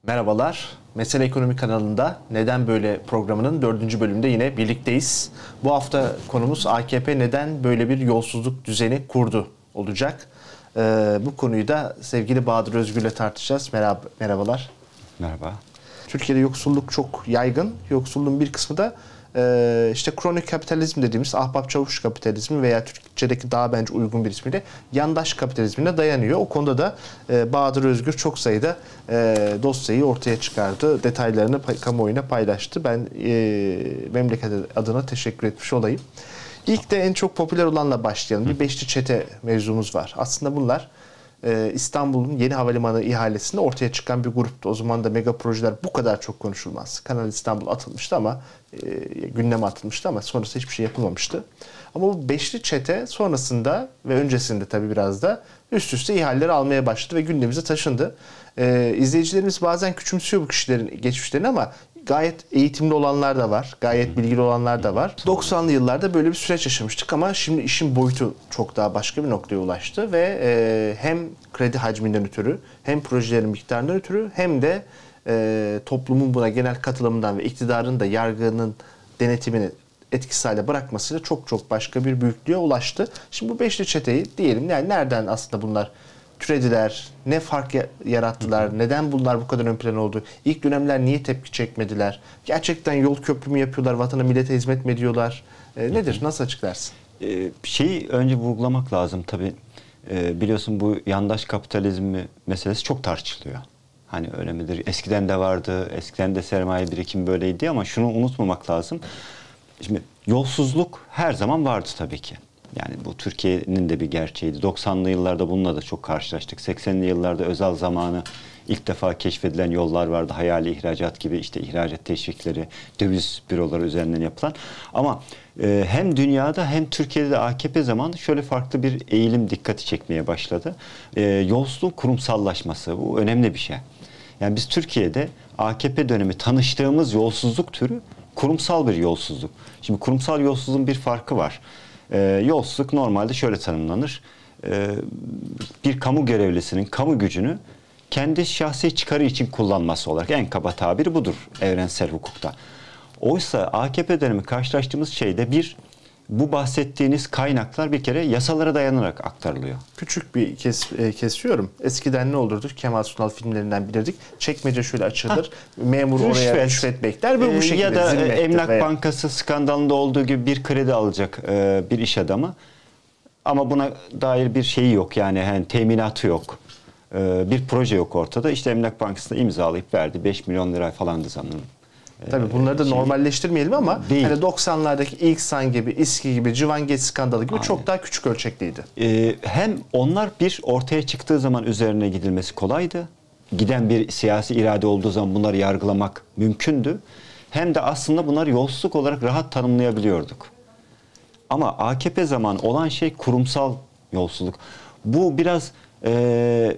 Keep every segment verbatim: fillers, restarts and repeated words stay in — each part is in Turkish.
Merhabalar. Mesele Ekonomi kanalında Neden Böyle programının dördüncü bölümünde yine birlikteyiz. Bu hafta konumuz A K P neden böyle bir yolsuzluk düzeni kurdu olacak. Ee, bu konuyu da sevgili Bahadır Özgür'le tartışacağız. Merhaba, merhabalar. Merhaba. Türkiye'de yoksulluk çok yaygın. Yoksulluğun bir kısmı da e, işte kronik kapitalizm dediğimiz ahbap çavuş kapitalizmi veya Türkçedeki daha bence uygun bir ismiyle yandaş kapitalizmine dayanıyor. O konuda da e, Bahadır Özgür çok sayıda e, dosyayı ortaya çıkardı. Detaylarını kamuoyuna paylaştı. Ben e, memleket adına teşekkür etmiş olayım. İlk de en çok popüler olanla başlayalım. Bir beşli çete mevzumuz var. Aslında bunlar Ee, İstanbul'un yeni havalimanı ihalesinde ortaya çıkan bir gruptu. O zaman da mega projeler bu kadar çok konuşulmaz. Kanal İstanbul atılmıştı ama e, gündeme atılmıştı ama sonrasında hiçbir şey yapılmamıştı. Ama bu beşli çete sonrasında ve öncesinde tabii biraz da üst üste ihaleleri almaya başladı ve gündemimize taşındı. Ee, izleyicilerimiz bazen küçümsüyor bu kişilerin geçmişlerini ama gayet eğitimli olanlar da var. Gayet bilgili olanlar da var. doksanlı yıllarda böyle bir süreç yaşamıştık ama şimdi işin boyutu çok daha başka bir noktaya ulaştı ve e, hem kredi hacminden ötürü hem projelerin miktarından ötürü hem de e, toplumun buna genel katılımından ve iktidarın da yargının denetimini etkisiz hale bırakmasıyla çok çok başka bir büyüklüğe ulaştı. Şimdi bu beşli çeteyi diyelim, yani nereden aslında bunlar türediler, ne fark yarattılar, neden bunlar bu kadar ön plana oldu, ilk dönemler niye tepki çekmediler, gerçekten yol köprü mü yapıyorlar, vatana millete hizmet mi ediyorlar, e, nedir, nasıl açıklarsın? Ee, şeyi önce vurgulamak lazım tabii. Ee, biliyorsun bu yandaş kapitalizmi meselesi çok tartışılıyor. Hani öyle midir? Eskiden de vardı, eskiden de sermaye birikimi böyleydi ama şunu unutmamak lazım. Şimdi yolsuzluk her zaman vardı tabii ki. Yani bu Türkiye'nin de bir gerçeğiydi. doksanlı yıllarda bununla da çok karşılaştık. seksenli yıllarda özel zamanı ilk defa keşfedilen yollar vardı. Hayali ihracat gibi, işte ihracat teşvikleri, döviz büroları üzerinden yapılan. Ama e, hem dünyada hem Türkiye'de de A K P zamanı şöyle farklı bir eğilim dikkati çekmeye başladı. E, yolsuzluğun kurumsallaşması, bu önemli bir şey. Yani biz Türkiye'de A K P dönemi tanıştığımız yolsuzluk türü kurumsal bir yolsuzluk. Şimdi kurumsal yolsuzluğun bir farkı var. Ee, yolsuzluk normalde şöyle tanımlanır. Ee, bir kamu görevlisinin kamu gücünü kendi şahsi çıkarı için kullanması olarak en kaba tabiri budur evrensel hukukta. Oysa A K P dönemi karşılaştığımız şeyde bir, bu bahsettiğiniz kaynaklar bir kere yasalara dayanarak aktarılıyor. Küçük bir kes, e, kesiyorum. Eskiden ne olurdu? Kemal Sunal filmlerinden bilirdik. Çekmece şöyle açılır. Ha, memur rüşvet, oraya rüşvet bekler. Böyle bu şekilde ya da Emlak veya... Bankası skandalında olduğu gibi bir kredi alacak e, bir iş adamı. Ama buna dair bir şeyi yok. Yani, yani teminatı yok. E, bir proje yok ortada. İşte Emlak Bankası'na imzalayıp verdi. beş milyon lira falandı sanırım. Tabii bunları da şey, normalleştirmeyelim ama hani doksanlardaki ilk san gibi, İSKİ gibi, Civangeç skandalı gibi Aynen. çok daha küçük ölçekliydi. Ee, hem onlar bir ortaya çıktığı zaman üzerine gidilmesi kolaydı. Giden bir siyasi irade olduğu zaman bunları yargılamak mümkündü. Hem de aslında bunları yolsuzluk olarak rahat tanımlayabiliyorduk. Ama A K P zamanı olan şey kurumsal yolsuzluk. Bu biraz Ee,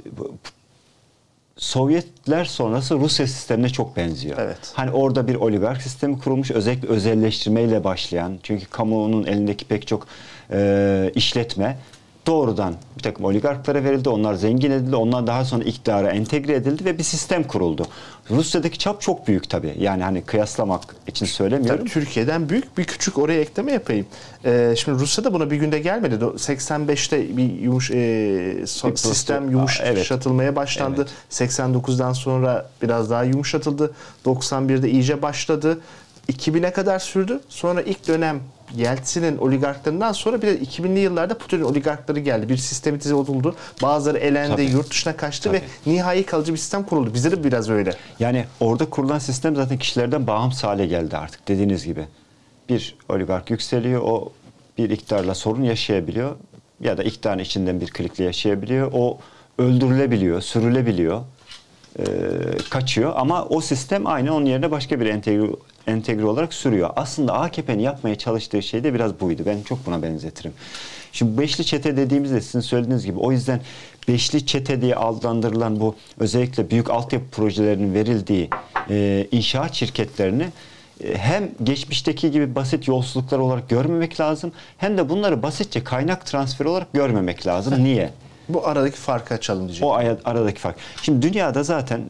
Sovyetler sonrası Rusya sistemine çok benziyor. Evet. Hani orada bir oligark sistemi kurulmuş, özellikle özelleştirmeyle başlayan, çünkü kamunun elindeki pek çok e, işletme doğrudan bir takım oligarklara verildi, onlar zengin edildi, onlar daha sonra iktidara entegre edildi ve bir sistem kuruldu. Rusya'daki çap çok büyük tabii. Yani hani kıyaslamak için söylemiyorum. Tabii Türkiye'den büyük, bir küçük oraya ekleme yapayım. Ee, şimdi Rusya'da buna bir günde gelmedi. seksen beşte bir yumuş e, so, sistem yumuşatılmaya evet. başlandı. Evet. seksen dokuzdan sonra biraz daha yumuşatıldı. doksan birde iyice başladı. iki bine kadar sürdü. Sonra ilk dönem Yeltsin'in oligarklarından sonra bir de iki binli yıllarda Putin'in oligarkları geldi. Bir sistematize oldu. Bazıları elendi, Tabii. yurt dışına kaçtı Tabii. ve nihai kalıcı bir sistem kuruldu. Bizde de biraz öyle. Yani orada kurulan sistem zaten kişilerden bağımsız hale geldi artık dediğiniz gibi. Bir oligark yükseliyor, o bir iktidarla sorun yaşayabiliyor ya da iktidarın içinden bir klikle yaşayabiliyor. O öldürülebiliyor, sürülebiliyor, e, kaçıyor ama o sistem aynı onun yerine başka bir entegre entegre olarak sürüyor. Aslında A K P'nin yapmaya çalıştığı şey de biraz buydu. Ben çok buna benzetirim. Şimdi beşli çete dediğimizde sizin söylediğiniz gibi, o yüzden beşli çete diye adlandırılan bu özellikle büyük altyapı projelerinin verildiği e, inşaat şirketlerini e, hem geçmişteki gibi basit yolsuzluklar olarak görmemek lazım, hem de bunları basitçe kaynak transferi olarak görmemek lazım. Niye? Bu aradaki farkı açalım diyeceğim. O aradaki fark. Şimdi dünyada zaten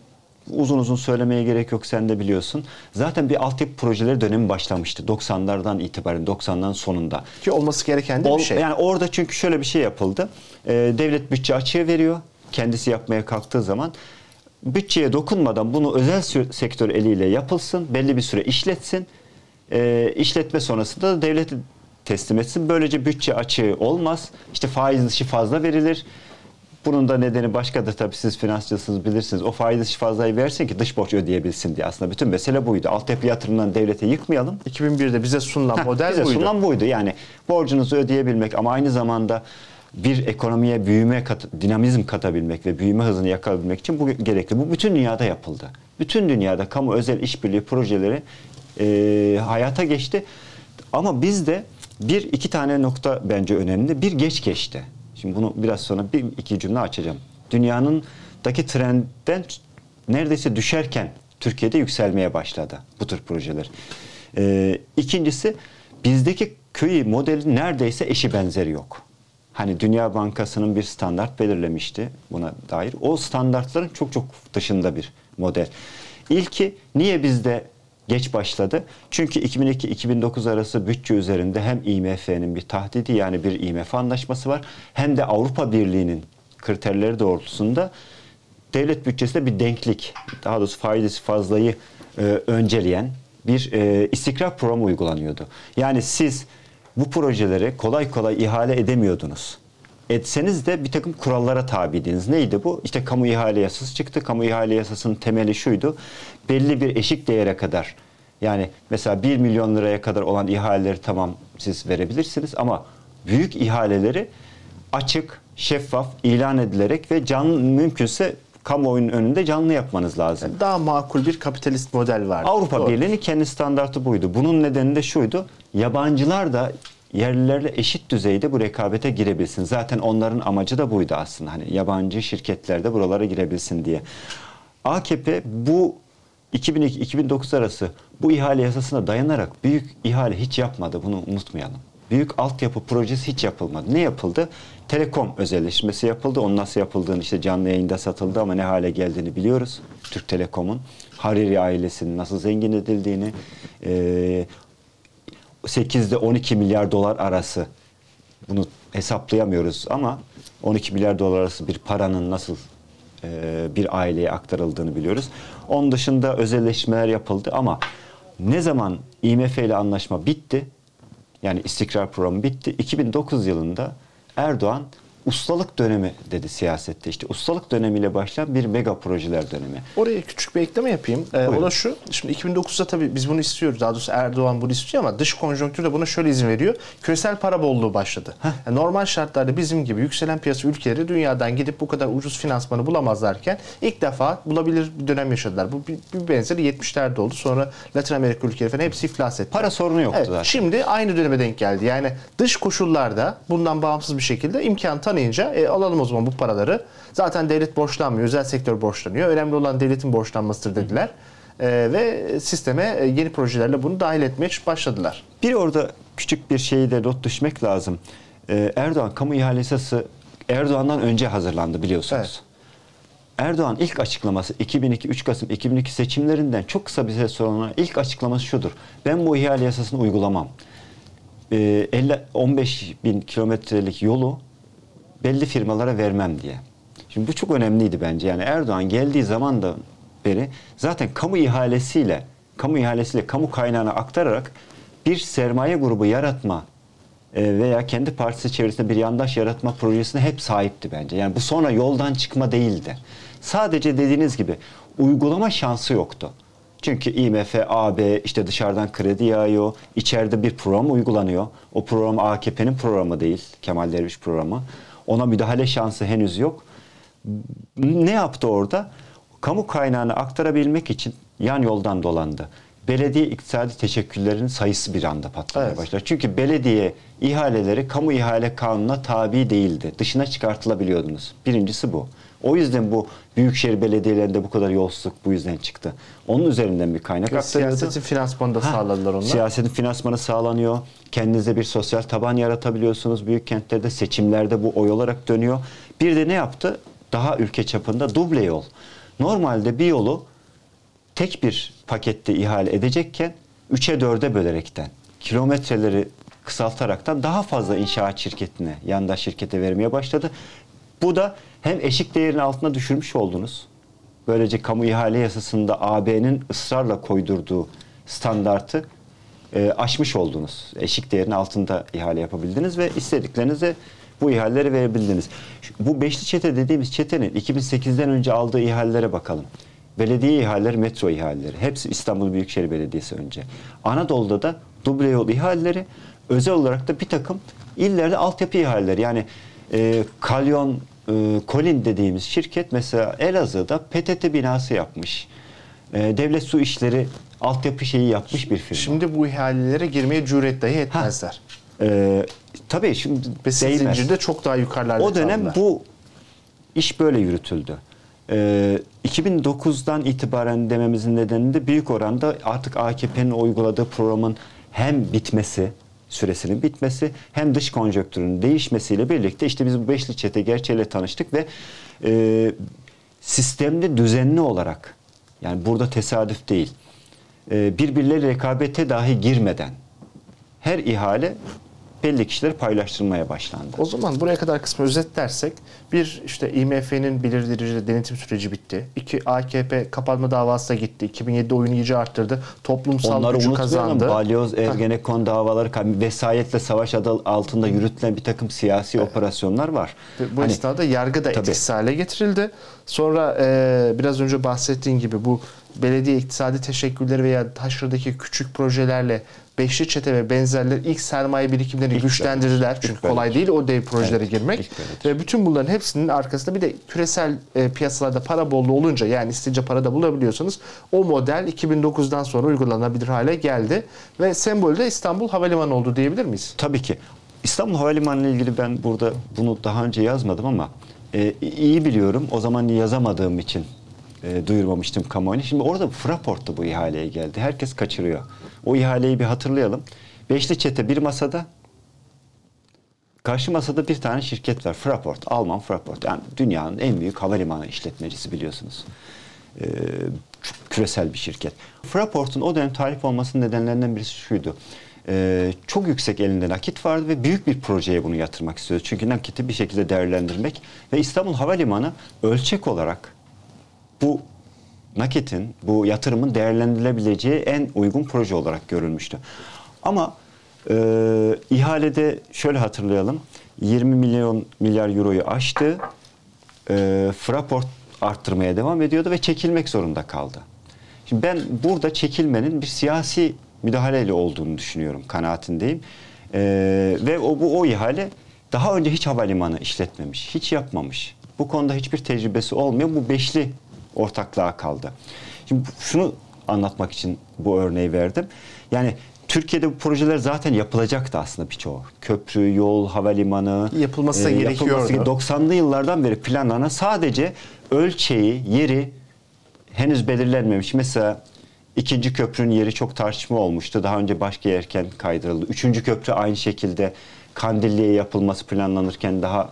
uzun uzun söylemeye gerek yok, sen de biliyorsun. Zaten bir altyapı projeleri dönemi başlamıştı doksanlardan itibaren, doksanların sonunda. Ki olması gereken de Ol, bir şey. Yani orada çünkü şöyle bir şey yapıldı. Ee, devlet bütçe açığı veriyor. Kendisi yapmaya kalktığı zaman bütçeye dokunmadan bunu özel sektör eliyle yapılsın, belli bir süre işletsin. Ee, işletme sonrasında da devlete teslim etsin. Böylece bütçe açığı olmaz. İşte faiz dışı fazla verilir. Bunun da nedeni başkadır tabii, siz finansçısınız, bilirsiniz. O faiz dışı fazlayı versin ki dış borç ödeyebilsin diye. Aslında bütün mesele buydu. Altyapı yatırımlarını devlete yıkmayalım. iki bin birde bize sunulan Heh, model bize buydu. sunulan buydu. Yani borcunuzu ödeyebilmek ama aynı zamanda bir ekonomiye büyüme, kat, dinamizm katabilmek ve büyüme hızını yakalayabilmek için bu gerekli. Bu bütün dünyada yapıldı. Bütün dünyada kamu özel işbirliği projeleri e, hayata geçti. Ama bizde bir iki tane nokta bence önemli. Bir, geç geçti. Şimdi bunu biraz sonra bir iki cümle açacağım. Dünyanındaki trendden neredeyse düşerken Türkiye'de yükselmeye başladı bu tür projeler. Ee, ikincisi, bizdeki köy modeli neredeyse eşi benzeri yok. Hani Dünya Bankası'nın bir standart belirlemişti buna dair. O standartların çok çok dışında bir model. İlki, niye bizde geç başladı? Çünkü iki bin iki iki bin dokuz arası bütçe üzerinde hem I M F'nin bir tahdidi, yani bir I M F anlaşması var, hem de Avrupa Birliği'nin kriterleri doğrultusunda devlet bütçesinde bir denklik, daha doğrusu faiz fazlayı e, önceleyen bir e, istikrar programı uygulanıyordu. Yani siz bu projeleri kolay kolay ihale edemiyordunuz. Etseniz de bir takım kurallara tabiydiniz. Neydi bu? İşte kamu ihale yasası çıktı. Kamu ihale yasasının temeli şuydu: belli bir eşik değere kadar, yani mesela bir milyon liraya kadar olan ihaleleri tamam siz verebilirsiniz ama büyük ihaleleri açık, şeffaf ilan edilerek ve canlı, mümkünse kamuoyunun önünde canlı yapmanız lazım. Yani daha makul bir kapitalist model vardı. Avrupa Doğru. Birliği'nin kendi standartı buydu. Bunun nedeni de şuydu: yabancılar da yerlilerle eşit düzeyde bu rekabete girebilsin. Zaten onların amacı da buydu aslında. Hani yabancı şirketler de buralara girebilsin diye. A K P bu iki bin iki iki bin dokuz arası bu ihale yasasına dayanarak büyük ihale hiç yapmadı. Bunu unutmayalım. Büyük altyapı projesi hiç yapılmadı. Ne yapıldı? Telekom özelleşmesi yapıldı. Onun nasıl yapıldığını işte canlı yayında satıldı ama ne hale geldiğini biliyoruz. Türk Telekom'un Hariri ailesinin nasıl zengin edildiğini, e, sekizde on iki milyar dolar arası, bunu hesaplayamıyoruz ama on iki milyar dolar arası bir paranın nasıl e, bir aileye aktarıldığını biliyoruz. Onun dışında özelleşmeler yapıldı ama ne zaman I M F ile anlaşma bitti, yani istikrar programı bitti, iki bin dokuz yılında Erdoğan ustalık dönemi dedi siyasette. İşte ustalık dönemiyle başlayan bir mega projeler dönemi. Oraya küçük bir ekleme yapayım. Ee, o da şu. Şimdi iki bin dokuzda tabii biz bunu istiyoruz. Daha doğrusu Erdoğan bunu istiyor ama dış konjonktür de buna şöyle izin veriyor. Küresel para bolluğu başladı. Yani normal şartlarda bizim gibi yükselen piyasa ülkeleri dünyadan gidip bu kadar ucuz finansmanı bulamazlarken ilk defa bulabilir bir dönem yaşadılar. Bu bir, bir benzeri yetmişlerde oldu. Sonra Latin Amerika ülkeleri falan hepsi iflas etti. Para sorunu yoktu evet, zaten. Şimdi aynı döneme denk geldi. Yani dış koşullarda bundan bağımsız bir şekilde imkan tanıyınca e, alalım o zaman bu paraları. Zaten devlet borçlanmıyor, özel sektör borçlanıyor. Önemli olan devletin borçlanmasıdır dediler. E, ve sisteme yeni projelerle bunu dahil etmeye başladılar. Bir orada küçük bir şeyi de not düşmek lazım. Ee, Erdoğan kamu ihale yasası Erdoğan'dan önce hazırlandı biliyorsunuz. Evet. Erdoğan ilk açıklaması iki bin iki üç Kasım iki bin iki seçimlerinden çok kısa bir süre sonra ilk açıklaması şudur: ben bu ihale yasasını uygulamam. Ee, elli on beş bin kilometrelik yolu belli firmalara vermem diye. Şimdi bu çok önemliydi bence. Yani Erdoğan geldiği zamandan beri zaten kamu ihalesiyle, kamu ihalesiyle kamu kaynağına aktararak bir sermaye grubu yaratma e, veya kendi partisi çevresinde bir yandaş yaratma projesine hep sahipti bence. Yani bu sonra yoldan çıkma değildi. Sadece dediğiniz gibi uygulama şansı yoktu. Çünkü I M F, A B işte dışarıdan kredi yağıyor, içeride bir program uygulanıyor. O program A K P'nin programı değil, Kemal Derviş programı. Ona müdahale şansı henüz yok. Ne yaptı orada? Kamu kaynağını aktarabilmek için yan yoldan dolandı. Belediye iktisadi teşekküllerinin sayısı bir anda patlamaya evet. başladı. Çünkü belediye ihaleleri kamu ihale kanununa tabi değildi. Dışına çıkartılabiliyordunuz. Birincisi bu. O yüzden bu büyükşehir belediyelerinde bu kadar yolsuzluk bu yüzden çıktı. Onun üzerinden bir kaynak aktarıyordu. Siyasetin finansmanı da sağladılar onlar. Siyasetin finansmanı sağlanıyor. Kendinize bir sosyal taban yaratabiliyorsunuz. Büyük kentlerde seçimlerde bu oy olarak dönüyor. Bir de ne yaptı? Daha ülke çapında duble yol. Normalde bir yolu tek bir pakette ihale edecekken üçe dörde bölerekten, kilometreleri kısaltaraktan daha fazla inşaat şirketine, yandaş şirkete vermeye başladı. Bu da hem eşik değerin altına düşürmüş oldunuz. Böylece kamu ihale yasasında A B'nin ısrarla koydurduğu standartı e, aşmış oldunuz. Eşik değerin altında ihale yapabildiniz ve istediklerinize bu ihaleleri verebildiniz. Bu beşli çete dediğimiz çetenin iki bin sekizden önce aldığı ihalelere bakalım. Belediye ihaleleri, metro ihaleleri. Hepsi İstanbul Büyükşehir Belediyesi önce. Anadolu'da da duble yol ihaleleri, özel olarak da bir takım illerde altyapı ihaleleri. Yani e, Kalyon, e, Kolin dediğimiz şirket mesela Elazığ'da P T T binası yapmış. E, devlet su işleri altyapı şeyi yapmış bir firma. Şimdi bu ihalelere girmeye cüret dahi etmezler. E, tabii şimdi besin zincirde çok daha yukarılarda. O dönem kaldılar. Bu iş böyle yürütüldü. E, iki bin dokuzdan itibaren dememizin nedeni de büyük oranda artık A K P'nin uyguladığı programın hem bitmesi, süresinin bitmesi, hem dış konjonktürün değişmesiyle birlikte işte biz bu beşli çete gerçeğiyle tanıştık ve e, sistemli, düzenli olarak, yani burada tesadüf değil, e, birbirleriyle rekabete dahi girmeden her ihale belli kişileri paylaştırmaya başlandı. O zaman buraya kadar kısmı özetlersek, bir işte İ M F'nin belirleyici denetim süreci bitti. İki, A K P kapanma davası da gitti. iki bin yedide oyunu iyice arttırdı. Toplumsal Onları gücü kazandı. Balyoz, Ergenekon davaları, vesayetle savaş adı altında yürütülen bir takım siyasi evet. operasyonlar var. Bu hani, esnada yargı da etkisiz hale getirildi. Sonra e, biraz önce bahsettiğin gibi bu belediye iktisadi teşekkülleri veya taşradaki küçük projelerle beşli çete ve benzerleri ilk sermaye birikimlerini ilk güçlendirdiler. Çünkü ilk kolay değil o dev projelere evet, girmek. Ve bütün bunların hepsinin arkasında bir de küresel e, piyasalarda para bolluğu olunca, yani isteyince para da bulabiliyorsanız, o model iki bin dokuzdan sonra uygulanabilir hale geldi. Ve sembolü de İstanbul Havalimanı oldu diyebilir miyiz? Tabii ki. İstanbul Havalimanı ile ilgili ben burada bunu daha önce yazmadım ama e, iyi biliyorum. O zaman yazamadığım için e, duyurmamıştım kamuoyuna. Şimdi orada Fraport da bu ihaleye geldi. Herkes kaçırıyor. O ihaleyi bir hatırlayalım. Beşli çete bir masada, karşı masada bir tane şirket var. Fraport, Alman Fraport. Yani dünyanın en büyük havalimanı işletmecisi biliyorsunuz. Ee, küresel bir şirket. Fraport'un o dönem talip olmasının nedenlerinden birisi şuydu. Ee, çok yüksek elinde nakit vardı ve büyük bir projeye bunu yatırmak istiyordu. Çünkü nakiti bir şekilde değerlendirmek ve İstanbul Havalimanı ölçek olarak bu nakitin, bu yatırımın değerlendirilebileceği en uygun proje olarak görülmüştü. Ama e, ihalede şöyle hatırlayalım, yirmi milyon milyar euroyu aştı, e, Fraport arttırmaya devam ediyordu ve çekilmek zorunda kaldı. Şimdi ben burada çekilmenin bir siyasi müdahaleyle olduğunu düşünüyorum, kanaatindeyim. E, ve o, bu o ihale daha önce hiç havalimanı işletmemiş, hiç yapmamış. Bu konuda hiçbir tecrübesi olmuyor. Bu beşli ortaklığa kaldı. Şimdi şunu anlatmak için bu örneği verdim. Yani Türkiye'de bu projeler zaten yapılacaktı aslında birçoğu. Köprü, yol, havalimanı yapılması da e, gerekiyordu. doksanlı yıllardan beri planlanan, sadece ölçeği, yeri henüz belirlenmemiş. Mesela ikinci köprünün yeri çok tartışma olmuştu. Daha önce başka yerken kaydırıldı. Üçüncü köprü aynı şekilde Kandilli'ye yapılması planlanırken daha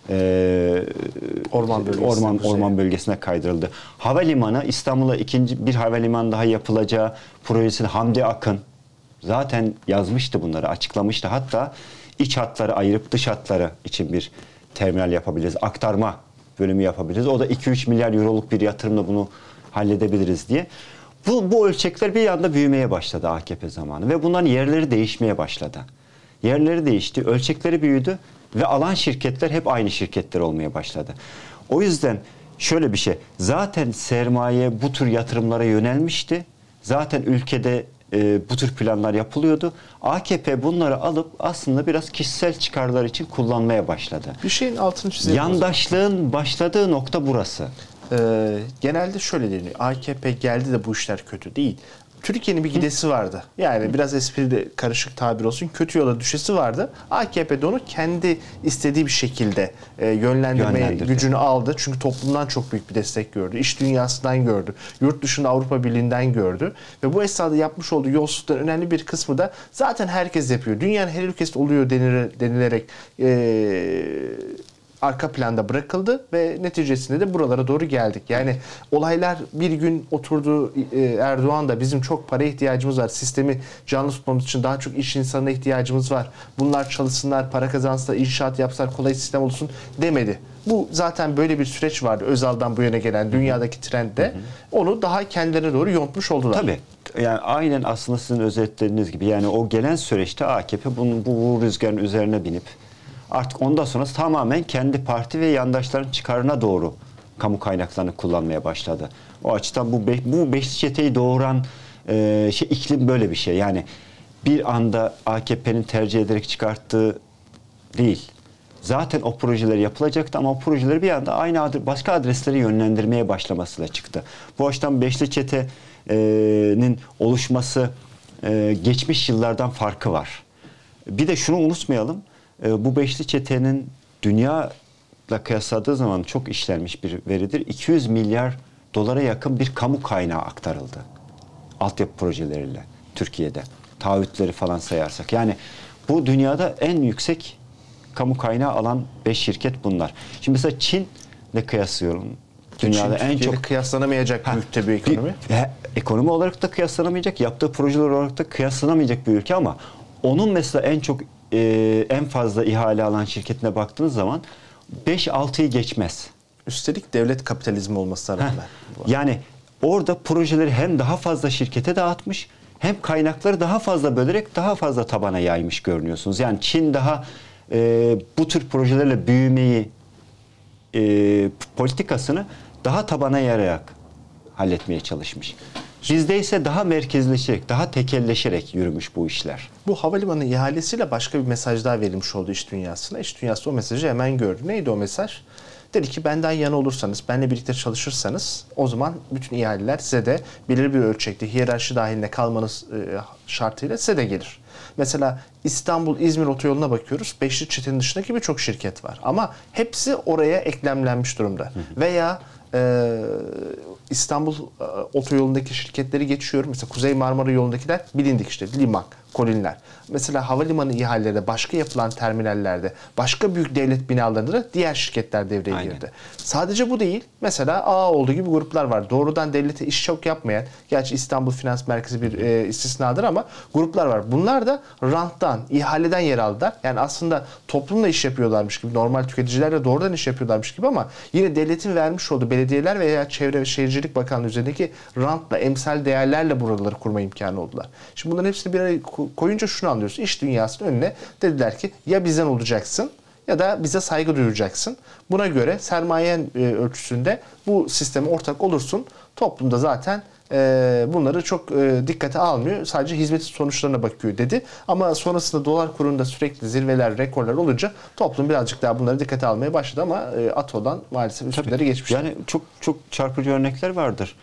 Ee, orman, bölgesine, orman, orman bölgesine kaydırıldı. Havalimanı, İstanbul'a ikinci bir havalimanı daha yapılacağı projesini Hamdi Akın zaten yazmıştı, bunları açıklamıştı. Hatta iç hatları ayırıp dış hatları için bir terminal yapabiliriz. Aktarma bölümü yapabiliriz. O da iki üç milyar euroluk bir yatırımla bunu halledebiliriz diye. Bu, bu ölçekler bir anda büyümeye başladı A K P zamanı ve bunların yerleri değişmeye başladı. Yerleri değişti, ölçekleri büyüdü. Ve alan şirketler hep aynı şirketler olmaya başladı. O yüzden şöyle bir şey, zaten sermaye bu tür yatırımlara yönelmişti. Zaten ülkede e, bu tür planlar yapılıyordu. A K P bunları alıp aslında biraz kişisel çıkarlar için kullanmaya başladı. Bir şeyin altını çizelim. Yandaşlığın başladığı nokta burası. Ee, genelde şöyle deniyor. A K P geldi de bu işler kötü değil. Türkiye'nin bir gidesi vardı. Yani biraz esprili, karışık tabir olsun, kötü yola düşesi vardı. A K P de onu kendi istediği bir şekilde e, yönlendirmeye gücünü aldı. Çünkü toplumdan çok büyük bir destek gördü. İş dünyasından gördü. Yurt dışında Avrupa Birliği'nden gördü. Ve bu esnada yapmış olduğu yolsuzlukların önemli bir kısmı da zaten herkes yapıyor. Dünyanın her ülkesinde oluyor denilerek e, arka planda bırakıldı ve neticesinde de buralara doğru geldik. Yani olaylar bir gün oturdu, Erdoğan da bizim çok para ihtiyacımız var, sistemi canlı tutmamız için daha çok iş insanına ihtiyacımız var, bunlar çalışsınlar, para kazansınlar, inşaat yapsalar, kolay sistem olsun demedi. Bu zaten böyle bir süreç vardı. Özal'dan bu yöne gelen dünyadaki trendde. Onu daha kendilerine doğru yontmuş oldular. Tabii. Yani aynen aslında sizin özetlediğiniz gibi. Yani o gelen süreçte A K P bunun, bu rüzgarın üzerine binip artık ondan sonra tamamen kendi parti ve yandaşların çıkarına doğru kamu kaynaklarını kullanmaya başladı. O açıdan bu, be, bu beşli çeteyi doğuran e, şey iklim böyle bir şey. Yani bir anda A K P'nin tercih ederek çıkarttığı değil. Zaten o projeler yapılacaktı ama o projeleri bir anda aynı adres, başka adreslere yönlendirmeye başlamasıyla çıktı. Bu açıdan beşli çetenin oluşması e, geçmiş yıllardan farkı var. Bir de şunu unutmayalım. E, bu beşli çetenin dünyayla kıyasladığı zaman çok işlenmiş bir veridir. iki yüz milyar dolara yakın bir kamu kaynağı aktarıldı. Altyapı projeleriyle Türkiye'de. Taahhütleri falan sayarsak. Yani bu dünyada en yüksek kamu kaynağı alan beş şirket bunlar. Şimdi mesela Çin'le kıyaslıyorum. Dünyada Çin, en Türkiye'de çok kıyaslanamayacak ha, büyükte bir ekonomi. Bir, he, ekonomi olarak da kıyaslanamayacak, yaptığı projeler olarak da kıyaslanamayacak bir ülke ama onun mesela en çok e, en fazla ihale alan şirketine baktığınız zaman beş altıyı geçmez. Üstelik devlet kapitalizmi olmasına rağmen. Yani orada projeleri hem daha fazla şirkete dağıtmış hem kaynakları daha fazla bölerek daha fazla tabana yaymış görünüyorsunuz. Yani Çin daha e, bu tür projelerle büyümeyi e, politikasını daha tabana yayarak halletmeye çalışmış. Bizde ise daha merkezleşerek, daha tekelleşerek yürümüş bu işler. Bu havalimanı ihalesiyle başka bir mesaj daha verilmiş oldu iş dünyasına. İş dünyası o mesajı hemen gördü. Neydi o mesaj? Dedi ki benden yana olursanız, benimle birlikte çalışırsanız o zaman bütün ihaleler size de belirli bir ölçekte hiyerarşi dahilinde kalmanız şartıyla size de gelir. Mesela İstanbul-İzmir otoyoluna bakıyoruz. Beşli çetenin dışındaki birçok şirket var. Ama hepsi oraya eklemlenmiş durumda. Hı hı. Veya e, İstanbul e, otoyolundaki şirketleri geçiyorum. Mesela Kuzey Marmara yolundakiler bilindik işte. Limak, Kolinler. Mesela havalimanı ihalelerinde, başka yapılan terminallerde, başka büyük devlet binalarında da diğer şirketler devreye Aynen. girdi. Sadece bu değil. Mesela A olduğu gibi gruplar var. Doğrudan devlete iş çok yapmayan, gerçi İstanbul Finans Merkezi bir e, istisnadır ama gruplar var. Bunlar da ranttan, ihaleden yer aldılar. Yani aslında toplumla iş yapıyorlarmış gibi, normal tüketicilerle doğrudan iş yapıyorlarmış gibi ama yine devletin vermiş olduğu belediyeler veya Çevre ve Şehircilik Bakanlığı üzerindeki rantla, emsal değerlerle buraları kurma imkanı oldular. Şimdi bunların hepsini bir araya koyunca şunu anlıyoruz. İş dünyasının önüne dediler ki ya bizden olacaksın ya da bize saygı duyacaksın. Buna göre sermayen e, ölçüsünde bu sisteme ortak olursun. Toplumda zaten e, bunları çok e, dikkate almıyor. Sadece hizmetin sonuçlarına bakıyor dedi. Ama sonrasında dolar kurunda sürekli zirveler, rekorlar olunca toplum birazcık daha bunları dikkate almaya başladı ama e, ATO'dan maalesef üstünleri geçmiş. Yani çok çok çarpıcı örnekler vardır.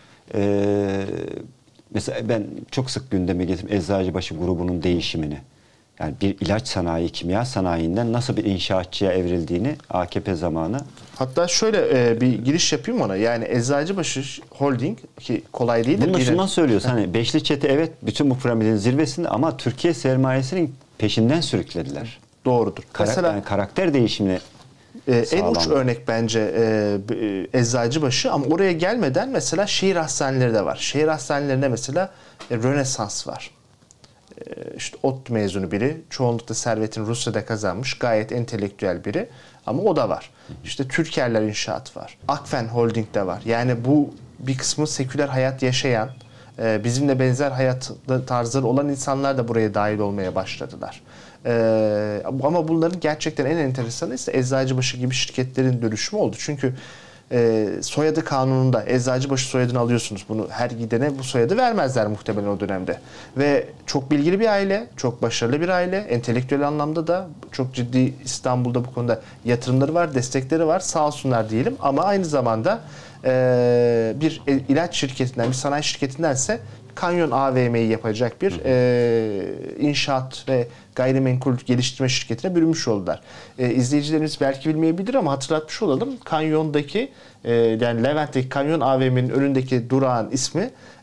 Ee, mesela ben çok sık gündeme getirdim Eczacıbaşı grubunun değişimini. Yani bir ilaç sanayi, kimya sanayinden nasıl bir inşaatçıya evrildiğini A K P zamanı. Hatta şöyle e, bir giriş yapayım ona. Yani Eczacıbaşı Holding ki kolay değildir. Bunu da şundan söylüyorsun. Hani beşli çete evet bütün bu piramidin zirvesinde ama Türkiye sermayesinin peşinden sürüklediler. Doğrudur. Kara Mesela yani karakter değişimini Ee, en uç örnek bence e, Eczacıbaşı ama oraya gelmeden mesela şehir hastaneleri de var. Şehir hastanelerinde mesela e, Rönesans var. E, işte ODTÜ mezunu biri. Çoğunlukla servetini Rusya'da kazanmış. Gayet entelektüel biri. Ama o da var. İşte Türkerler İnşaat var. Akfen Holding de var. Yani bu bir kısmı seküler hayat yaşayan, e, bizimle benzer hayat tarzları olan insanlar da buraya dahil olmaya başladılar. Ee, ama bunların gerçekten en enteresanı ise Eczacıbaşı gibi şirketlerin dönüşümü oldu. Çünkü e, soyadı kanununda Eczacıbaşı soyadını alıyorsunuz. Bunu her gidene bu soyadı vermezler muhtemelen o dönemde. Ve çok bilgili bir aile, çok başarılı bir aile. Entelektüel anlamda da çok ciddi İstanbul'da bu konuda yatırımları var, destekleri var. Sağ olsunlar diyelim. Ama aynı zamanda e, bir ilaç şirketinden, bir sanayi şirketindense Kanyon A V M'yi yapacak bir e, inşaat ve gayrimenkul geliştirme şirketine bürünmüş oldular. E, izleyicilerimiz belki bilmeyebilir ama hatırlatmış olalım. Kanyon'daki e, yani Levent'teki Kanyon A V M'nin önündeki durağın ismi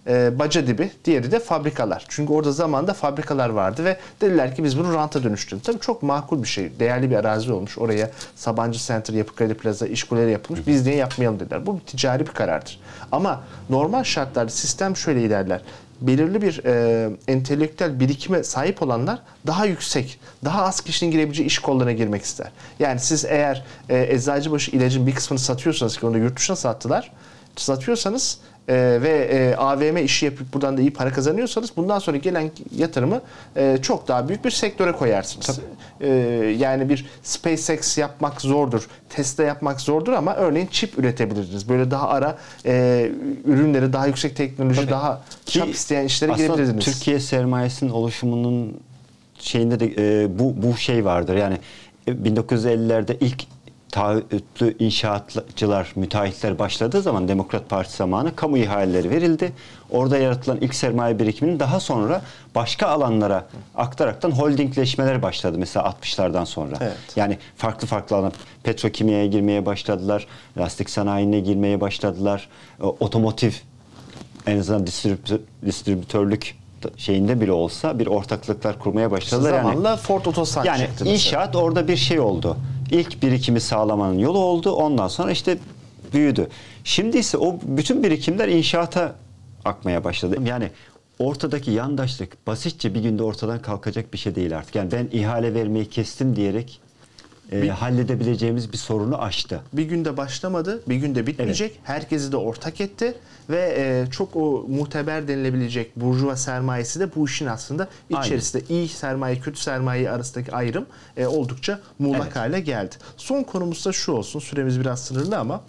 e, baca dibi, diğeri de fabrikalar. Çünkü orada zamanında fabrikalar vardı ve dediler ki biz bunu ranta dönüştürelim. Tabii çok makul bir şey. Değerli bir arazi olmuş. Oraya Sabancı Center, Yapı Kredi Plaza, İşkuleleri yapılmış. Biz niye yapmayalım dediler. Bu bir ticari bir karardır. Ama normal şartlarda sistem şöyle ilerler. Belirli bir e, entelektüel birikime sahip olanlar daha yüksek, daha az kişinin girebileceği iş kollarına girmek ister. Yani siz eğer e, Eczacıbaşı ilacın bir kısmını satıyorsanız ki onu yurt dışına sattılar, satıyorsanız e, ve e, A V M işi yapıp buradan da iyi para kazanıyorsanız bundan sonra gelen yatırımı e, çok daha büyük bir sektöre koyarsınız. E, yani bir SpaceX yapmak zordur, Tesla yapmak zordur ama örneğin çip üretebilirsiniz. Böyle daha ara e, ürünleri, daha yüksek teknoloji, Tabii. daha çap isteyen işlere girebilirsiniz. Türkiye sermayesinin oluşumunun şeyinde de e, bu bu şey vardır. Yani bin dokuz yüz ellilerde ilk taahhütlü inşaatçılar, müteahhitler başladığı zaman Demokrat Parti zamanı kamu ihaleleri verildi. Orada yaratılan ilk sermaye birikiminin daha sonra başka alanlara aktararaktan holdingleşmeler başladı. Mesela altmışlardan sonra. Evet. Yani farklı farklı alan, petrokimyaya girmeye başladılar, lastik sanayine girmeye başladılar, otomotiv en azından distribütör, distribütörlük şeyinde bile olsa bir ortaklıklar kurmaya başladılar. Zamanla yani, Ford Otosan yani çıktı. İnşaat mesela. Orada bir şey oldu. İlk birikimi sağlamanın yolu oldu. Ondan sonra işte büyüdü. Şimdi ise o bütün birikimler inşaata akmaya başladı. Yani ortadaki yandaşlık basitçe bir günde ortadan kalkacak bir şey değil artık. Yani ben ihale vermeyi kestim diyerek e, bir, halledebileceğimiz bir sorunu aştı. Bir günde başlamadı, bir günde bitmeyecek. Evet. Herkesi de ortak etti ve e, çok o muteber denilebilecek burjuva sermayesi de bu işin aslında içerisinde. Aynen. İyi sermaye, kötü sermaye arasındaki ayrım e, oldukça muğlak evet. hale geldi. Son konumuz da şu olsun, süremiz biraz sınırlı ama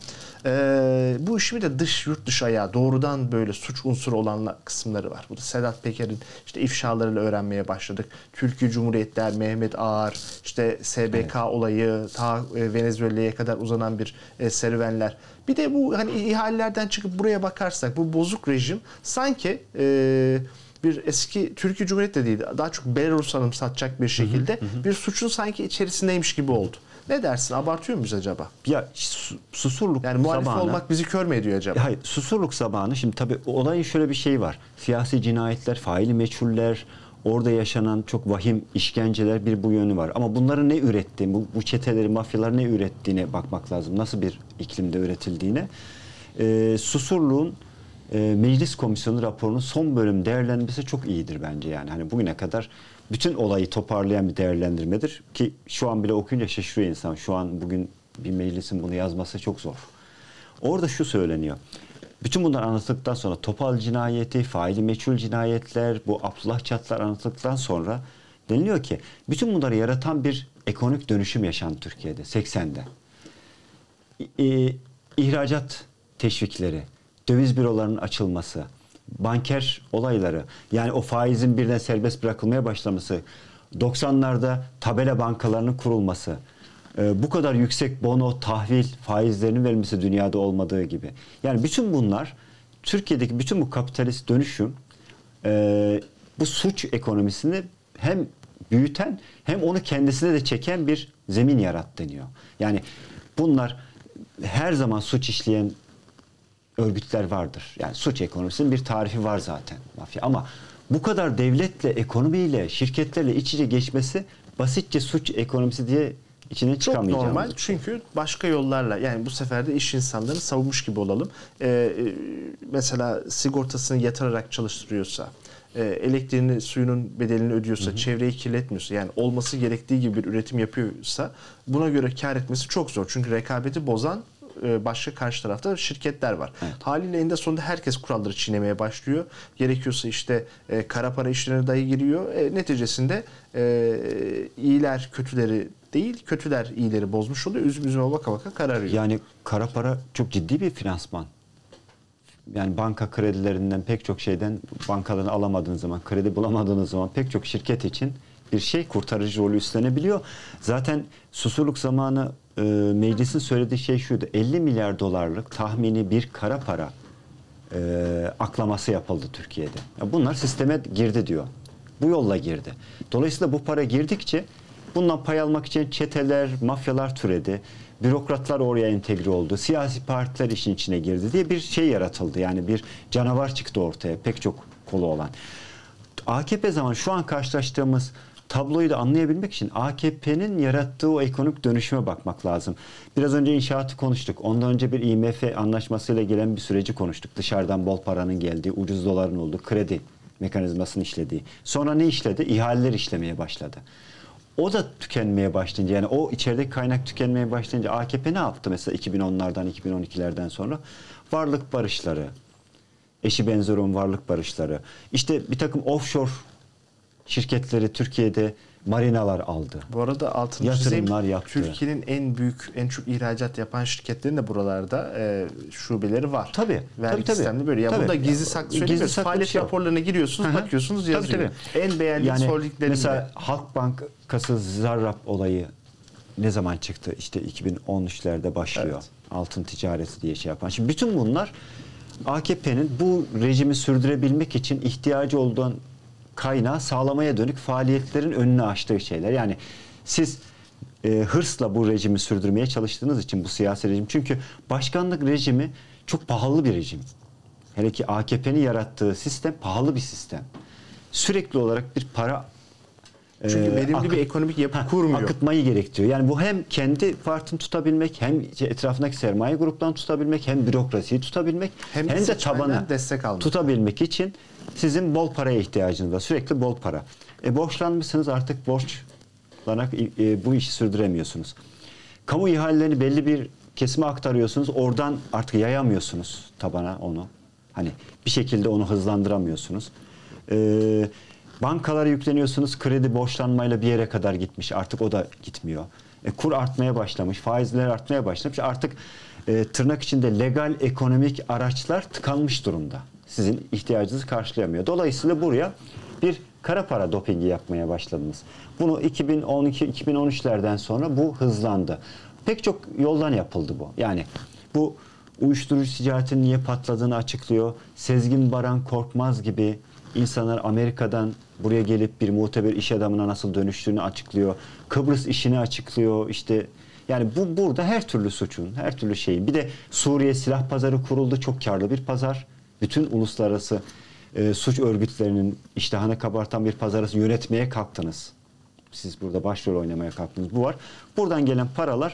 e, bu işin bir de dış, yurt dışı ayağı, doğrudan böyle suç unsuru olan kısımları var. Bu da Sedat Peker'in işte ifşalarıyla öğrenmeye başladık. Türkiye Cumhuriyetler, Mehmet Ağar, işte S B K evet. olayı, ta e, Venezuela'ya kadar uzanan bir e, serüvenler. Bir de bu hani ihalelerden çıkıp buraya bakarsak bu bozuk rejim sanki e, bir eski Türkiye Cumhuriyeti de değil, daha çok Belarus anımsatacak bir şekilde hı hı hı. bir suçun sanki içerisindeymiş gibi oldu. Ne dersin? Abartıyor muyuz acaba? Ya Susurluk yani muhalif zamanı, olmak bizi kör mü ediyor acaba? Hayır, Susurluk zamanı şimdi tabii olayın şöyle bir şey var. Siyasi cinayetler, faili meçhuller, orada yaşanan çok vahim işkenceler bir bu yönü var. Ama bunların ne ürettiğini, bu, bu çeteleri, mafyalar ne ürettiğine bakmak lazım. Nasıl bir iklimde üretildiğine. Ee, Susurluğun e, Meclis Komisyonu raporunun son bölüm değerlendirmesi çok iyidir bence. Yani hani bugüne kadar bütün olayı toparlayan bir değerlendirmedir. Ki şu an bile okuyunca şaşırıyor insan. Şu an bugün bir meclisin bunu yazması çok zor. Orada şu söyleniyor. Bütün bunlar anlatıldıktan sonra Topal cinayeti, faili meçhul cinayetler, bu Abdullah Çatlar anlatıldıktan sonra deniliyor ki bütün bunları yaratan bir ekonomik dönüşüm yaşandı Türkiye'de seksende. Ee, ihracat teşvikleri, döviz bürolarının açılması, banker olayları, yani o faizin birden serbest bırakılmaya başlaması, doksanlarda tabela bankalarının kurulması, bu kadar yüksek bono, tahvil faizlerinin verilmesi dünyada olmadığı gibi. Yani bütün bunlar, Türkiye'deki bütün bu kapitalist dönüşüm bu suç ekonomisini hem büyüten hem onu kendisine de çeken bir zemin yarattı deniyor. Yani bunlar her zaman suç işleyen örgütler vardır. Yani suç ekonomisinin bir tarifi var zaten mafya. Ama bu kadar devletle, ekonomiyle, şirketlerle iç içe geçmesi basitçe suç ekonomisi diye İçine çok normal çünkü başka yollarla, yani bu sefer de iş insanlarını savunmuş gibi olalım. Ee, mesela sigortasını yatırarak çalıştırıyorsa, e, elektriğini, suyunun bedelini ödüyorsa, hı hı. çevreyi kirletmiyorsa, yani olması gerektiği gibi bir üretim yapıyorsa buna göre kar etmesi çok zor. Çünkü rekabeti bozan başka karşı tarafta şirketler var. Evet. Haliyle eninde sonunda herkes kuralları çiğnemeye başlıyor. Gerekiyorsa işte e, kara para işlerine dahi giriyor. E, neticesinde e, iyiler kötüleri değil, kötüler iyileri bozmuş oluyor. Üzüm üzüme baka baka kararıyor. Yani kara para çok ciddi bir finansman. Yani banka kredilerinden pek çok şeyden, bankadan alamadığınız zaman, kredi bulamadığınız zaman pek çok şirket için bir şey kurtarıcı rolü üstlenebiliyor. Zaten Susurluk zamanı e, meclisin söylediği şey şuydu. elli milyar dolarlık tahmini bir kara para e, aklaması yapıldı Türkiye'de. Ya bunlar sisteme girdi diyor. Bu yolla girdi. Dolayısıyla bu para girdikçe Bundan pay almak için çeteler, mafyalar türedi. Bürokratlar oraya entegre oldu. Siyasi partiler işin içine girdi diye bir şey yaratıldı. Yani bir canavar çıktı ortaya pek çok kolu olan. A K P zaman şu an karşılaştığımız tabloyu da anlayabilmek için A K P'nin yarattığı o ekonomik dönüşüme bakmak lazım. Biraz önce inşaatı konuştuk. Ondan önce bir I M F anlaşmasıyla gelen bir süreci konuştuk. Dışarıdan bol paranın geldiği, ucuz doların olduğu, kredi mekanizmasını işlediği. Sonra ne işledi? İhaleler işlemeye başladı. O da tükenmeye başlayınca, yani o içerideki kaynak tükenmeye başlayınca A K P ne yaptı mesela iki bin onlardan, iki bin on ikilerden sonra? Varlık barışları, eşi benzeri olan varlık barışları, işte bir takım offshore şirketleri Türkiye'de marinalar aldı. Bu arada altını çizeyim, yatırımlar yaptı. Türkiye'nin en büyük, en çok ihracat yapan şirketlerin de buralarda e, şubeleri var. Tabii. Vergi tabii, tabii. sistemli böyle. Ya tabii. burada gizli saklı söylemiyoruz. Faaliyet şey raporlarına giriyorsunuz, Hı-hı. bakıyorsunuz yazıyor. Tabii, tabii. En beğendiğiniz yani holdinglerinde. mesela Halk Bankası Zarrab olayı ne zaman çıktı? İşte iki bin on üçlerde başlıyor. Evet. Altın ticareti diye şey yapan. Şimdi bütün bunlar A K P'nin bu rejimi sürdürebilmek için ihtiyacı olduğu kaynağı sağlamaya dönük faaliyetlerin önünü açtığı şeyler. Yani siz e, hırsla bu rejimi sürdürmeye çalıştığınız için bu siyasi rejim. Çünkü başkanlık rejimi çok pahalı bir rejim. Hele ki A K P'nin yarattığı sistem pahalı bir sistem. Sürekli olarak bir para Çünkü e, verimli akıt, bir ekonomik yapı ha, kurmuyor. Akıtmayı gerektiriyor. Yani bu hem kendi partini tutabilmek, hem etrafındaki sermaye gruplarını tutabilmek, hem bürokrasiyi tutabilmek, hem, hem de tabanı destek almak. Tutabilmek için sizin bol paraya ihtiyacınız var. Sürekli bol para. E, borçlanmışsınız, artık borçlanarak e, bu işi sürdüremiyorsunuz. Kamu ihalelerini belli bir kesime aktarıyorsunuz. Oradan artık yayamıyorsunuz tabana onu. Hani bir şekilde onu hızlandıramıyorsunuz. Eee Bankalara yükleniyorsunuz. Kredi borçlanmayla bir yere kadar gitmiş. Artık o da gitmiyor. E, kur artmaya başlamış. Faizler artmaya başlamış. Artık e, tırnak içinde legal ekonomik araçlar tıkanmış durumda. Sizin ihtiyacınızı karşılayamıyor. Dolayısıyla buraya bir kara para dopingi yapmaya başladınız. Bunu iki bin on iki iki bin on üçlerden sonra bu hızlandı. Pek çok yoldan yapıldı bu. Yani bu uyuşturucu ticaretinin niye patladığını açıklıyor. Sezgin Baran Korkmaz gibi İnsanlar Amerika'dan buraya gelip bir muteber iş adamına nasıl dönüştüğünü açıklıyor. Kıbrıs işini açıklıyor. İşte yani bu burada her türlü suçun, her türlü şeyin. Bir de Suriye silah pazarı kuruldu. Çok karlı bir pazar. Bütün uluslararası e, suç örgütlerinin iştahını kabartan bir pazarı yönetmeye kalktınız. Siz burada başrol oynamaya kalktınız. Bu var. Buradan gelen paralar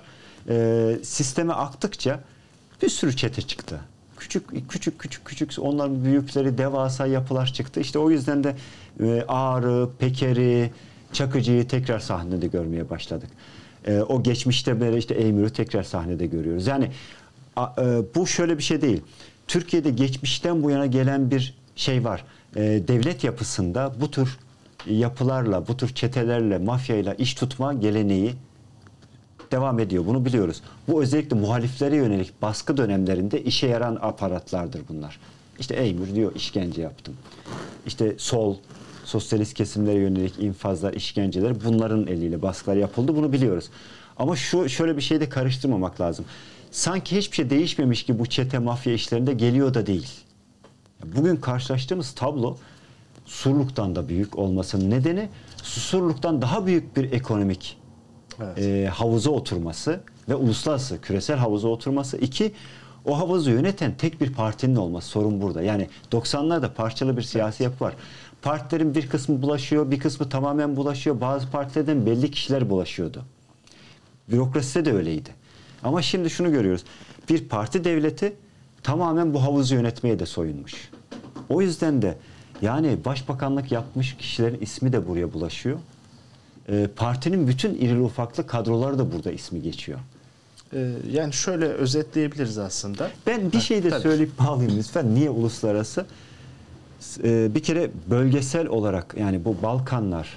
e, sisteme aktıkça bir sürü çete çıktı. Küçük küçük küçük küçük onların büyükleri devasa yapılar çıktı. İşte o yüzden de e, Ağrı, Peker'i, Çakıcı'yı tekrar sahnede görmeye başladık. E, o geçmişte böyle işte Eymür'ü tekrar sahnede görüyoruz. Yani a, e, bu şöyle bir şey değil. Türkiye'de geçmişten bu yana gelen bir şey var. E, devlet yapısında bu tür yapılarla, bu tür çetelerle, mafyayla iş tutma geleneği devam ediyor. Bunu biliyoruz. Bu özellikle muhaliflere yönelik baskı dönemlerinde işe yaran aparatlardır bunlar. İşte Eymür diyor işkence yaptım. İşte sol, sosyalist kesimlere yönelik infazlar, işkenceler bunların eliyle baskılar yapıldı. Bunu biliyoruz. Ama şu şöyle bir şey de karıştırmamak lazım. Sanki hiçbir şey değişmemiş gibi bu çete mafya işlerinde geliyor da değil. Bugün karşılaştığımız tablo Surluk'tan da büyük olmasının nedeni Surluk'tan daha büyük bir ekonomik Evet. E, havuza oturması ve uluslararası küresel havuza oturması. İki, o havuzu yöneten tek bir partinin olması. Sorun burada. Yani doksanlarda parçalı bir siyasi evet. yapı var. Partilerin bir kısmı bulaşıyor, bir kısmı tamamen bulaşıyor. Bazı partilerden belli kişiler bulaşıyordu. Bürokraside de öyleydi. Ama şimdi şunu görüyoruz. Bir parti devleti tamamen bu havuzu yönetmeye de soyunmuş. O yüzden de yani başbakanlık yapmış kişilerin ismi de buraya bulaşıyor. E, partinin bütün irili ufaklı kadroları da burada ismi geçiyor. Ee, yani şöyle özetleyebiliriz aslında. Ben bir şey de ha, söyleyip bağlayayım lütfen. Niye uluslararası? Ee, bir kere bölgesel olarak yani bu Balkanlar,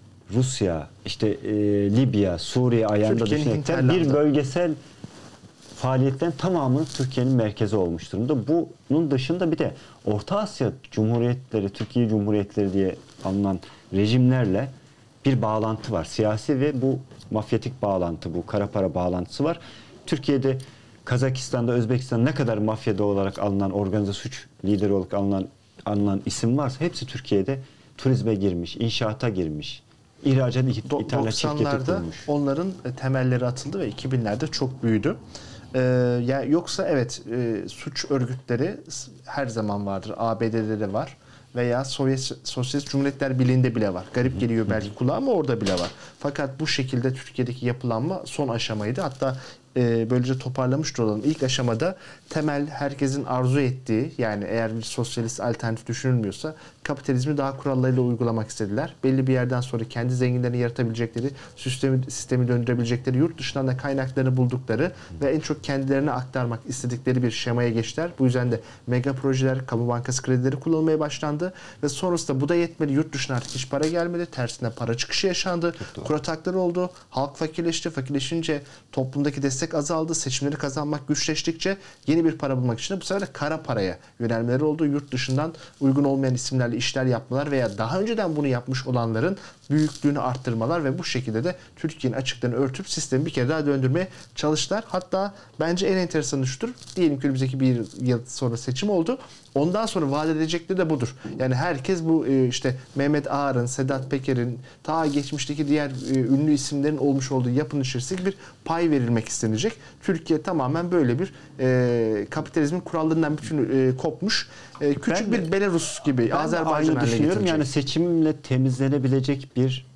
Rusya, işte e, Libya, Suriye ayağında düşünürken bir bölgesel faaliyetten tamamı Türkiye'nin merkezi olmuş durumda. Bunun dışında bir de Orta Asya Cumhuriyetleri, Türkiye Cumhuriyetleri diye alınan rejimlerle bir bağlantı var. Siyasi ve bu mafyatik bağlantı, bu kara para bağlantısı var. Türkiye'de, Kazakistan'da, Özbekistan'da ne kadar mafyada olarak alınan, organize suç lideri olarak alınan, alınan isim varsa hepsi Türkiye'de turizme girmiş, inşaata girmiş. İhracat ithalat şirketi doksanlarda kurmuş. onların temelleri atıldı ve iki binlerde çok büyüdü. Ee, yani yoksa evet e, suç örgütleri her zaman vardır. A B D'de de var veya Sovyet Sosyalist Cumhuriyetler Birliği'nde bile var. Garip geliyor belki kulağa ama orada bile var. Fakat bu şekilde Türkiye'deki yapılanma son aşamaydı. Hatta e, böylece toparlamış da olalım. İlk aşamada temel herkesin arzu ettiği, yani eğer bir sosyalist alternatif düşünülmüyorsa kapitalizmi daha kurallarıyla uygulamak istediler. Belli bir yerden sonra kendi zenginlerini yaratabilecekleri, sistemi, sistemi döndürebilecekleri, yurt dışından da kaynaklarını buldukları ve en çok kendilerine aktarmak istedikleri bir şemaya geçtiler. Bu yüzden de mega projeler, kamu bankası kredileri kullanılmaya başlandı ve sonrasında bu da yetmedi. Yurt dışına artık hiç para gelmedi. Tersine para çıkışı yaşandı. Kur atakları oldu. Halk fakirleşti. Fakirleşince toplumdaki destek azaldı. Seçimleri kazanmak güçleştikçe yeni bir para bulmak için de bu sefer de kara paraya yönelmeleri oldu. Yurt dışından uygun olmayan isimlerle işler yapmalar veya daha önceden bunu yapmış olanların büyüklüğünü arttırmalar ve bu şekilde de Türkiye'nin açıklarını örtüp sistemi bir kere daha döndürmeye çalıştılar. Hatta bence en enteresanı şudur. Diyelim ki önümüzdeki bir yıl sonra seçim oldu. Ondan sonra vaat edecekleri de budur. Yani herkes bu işte Mehmet Ağar'ın, Sedat Peker'in, ta geçmişteki diğer ünlü isimlerin olmuş olduğu yapının içerisindeki bir pay verilmek istenecek. Türkiye tamamen böyle bir e, kapitalizmin kurallarından bütün e, kopmuş. E, küçük ben bir de, Belarus gibi, Azerbaycan haline düşünüyorum. Yani seçimle temizlenebilecek bir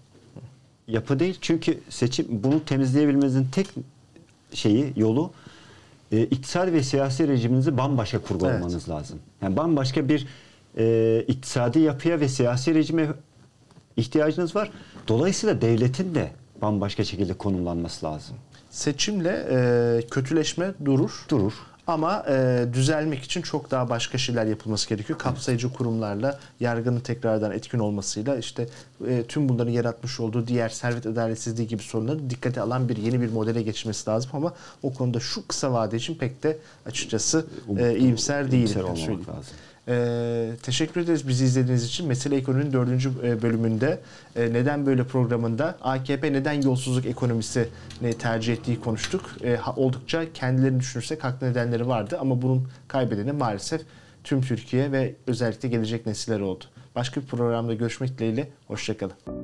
yapı değil. Çünkü seçim bunu temizleyebilmenizin tek şeyi, yolu e, iktisadi ve siyasi rejiminizi bambaşka kurgulamanız evet. lazım. Yani bambaşka bir e, iktisadi yapıya ve siyasi rejime ihtiyacınız var. Dolayısıyla devletin de bambaşka şekilde konumlanması lazım. Seçimle e, kötüleşme durur. Durur. Ama e, düzelmek için çok daha başka şeyler yapılması gerekiyor. Kapsayıcı kurumlarla, yargının tekrardan etkin olmasıyla işte e, tüm bunların yaratmış olduğu diğer servet adaletsizliği gibi sorunları dikkate alan bir yeni bir modele geçmesi lazım ama o konuda şu kısa vade için pek de açıkçası e, iyimser değilim. İyimser olmamak lazım. Ee, teşekkür ederiz bizi izlediğiniz için. Mesele Ekonomi'nin dördüncü bölümünde e, neden böyle programında A K P neden yolsuzluk ekonomisini tercih ettiği konuştuk. E, ha, oldukça kendilerini düşünürsek haklı nedenleri vardı ama bunun kaybedeni maalesef tüm Türkiye ve özellikle gelecek nesiller oldu. Başka bir programda görüşmek dileğiyle. Hoşçakalın.